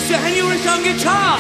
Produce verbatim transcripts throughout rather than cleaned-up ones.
Mister Henry on guitar.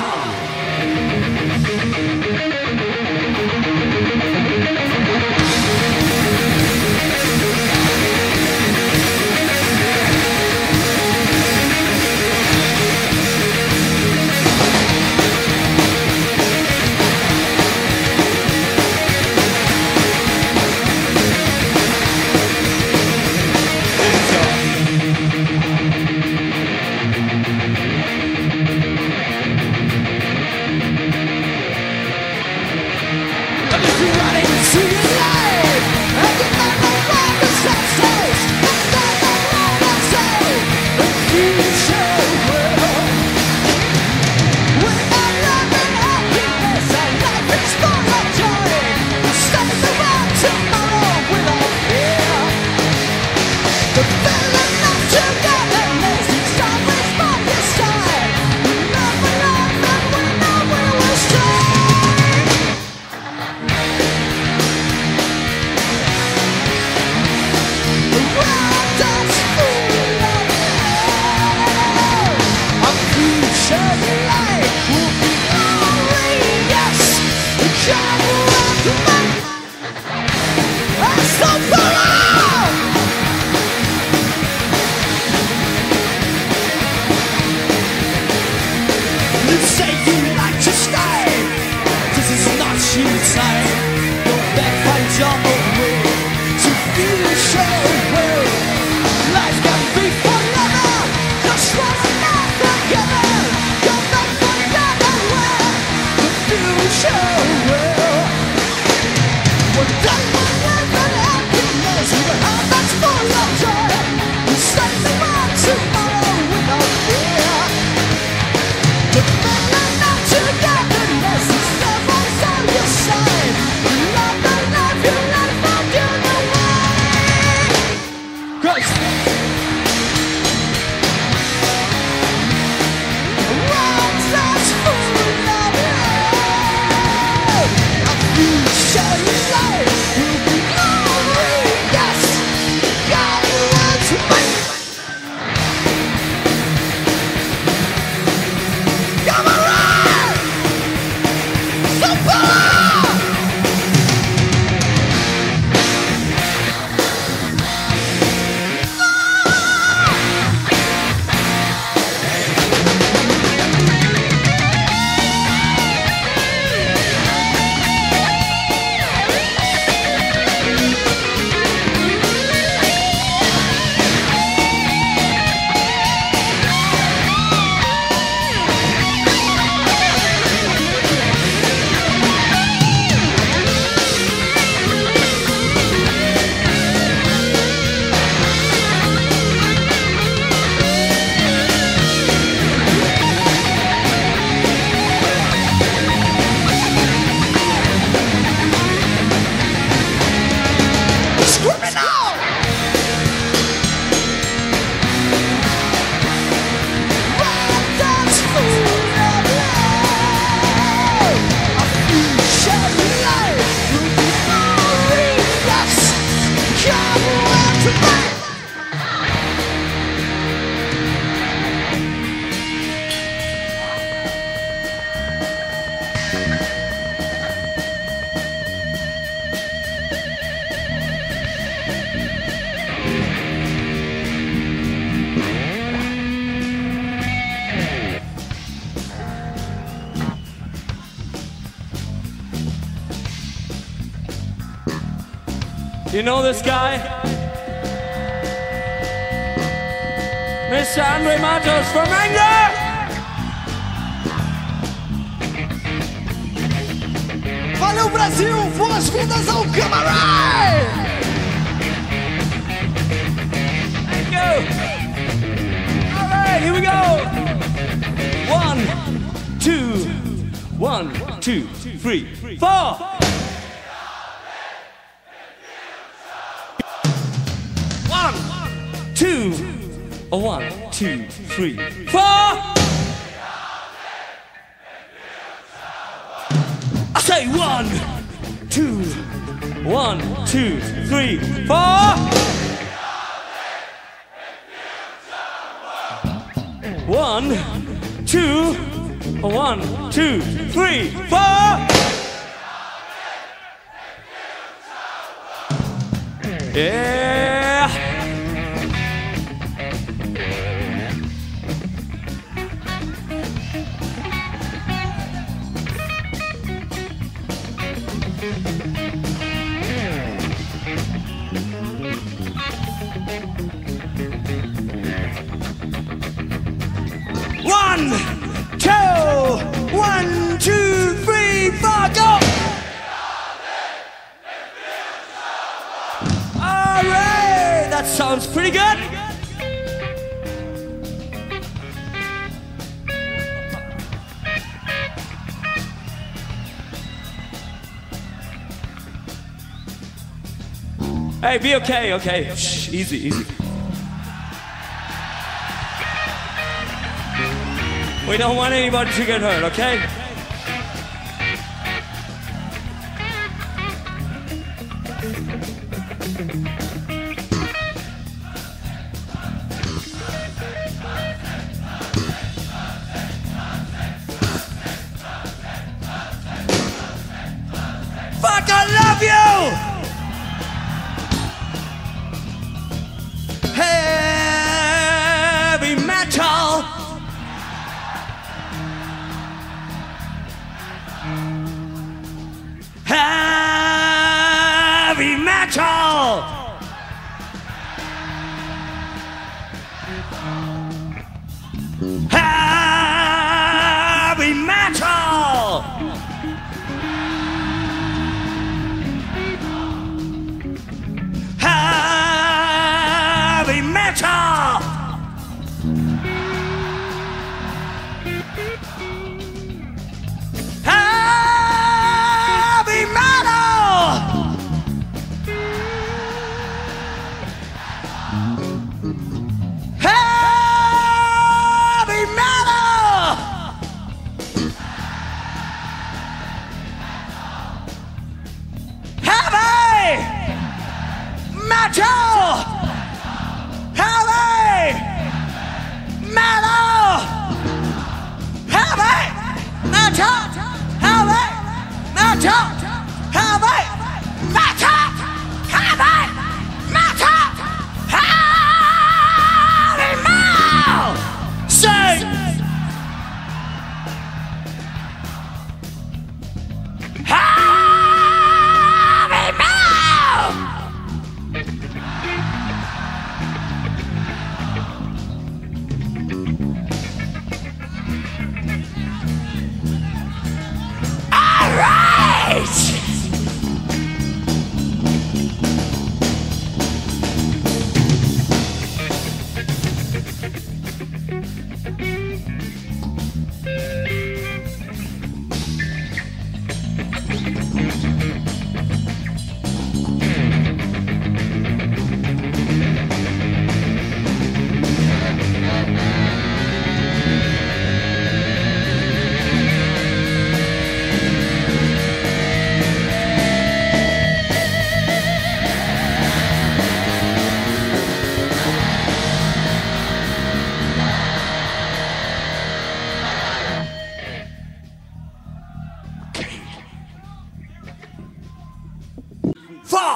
You know this guy? Mister Andre Matos from Anger! Valeu, Brasil! Boas-vindas ao Camaré! Thank you! Alright, here we go! One, two, one, two, three, four! One, two, a one, two, three, four! I say one, two, one, two, three, four! One, two, one, two, three, four. Yeah. One, two, one, two, three, four, go! Alright, that sounds pretty good. Hey, be okay, okay. Shh, easy, easy. We don't want anybody to get hurt, okay? Fuck, I love you! Heavy metal! Heavy metal! Heavy metal! Heavy metal! Heavy metal! Heavy metal! Heavy metal! Heavy metal! Heavy metal! Heavy metal! Heavy metal! Heavy metal! Heavy metal! Sing! Heavy metal! All right! Four.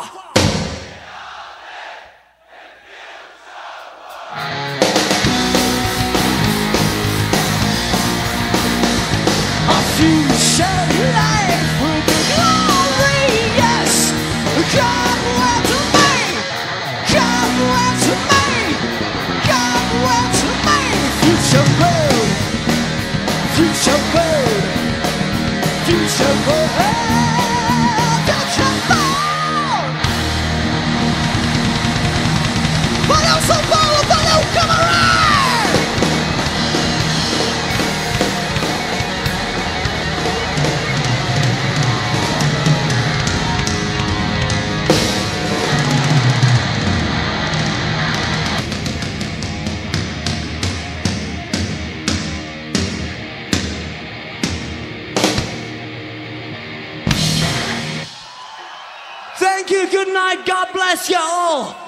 Our future life will be glorious. Come where to me, come where to me, come where to me. Future road, future road, future road, future road. Valeu São Paulo, valeu Camarão! Thank you, good night, God bless you all.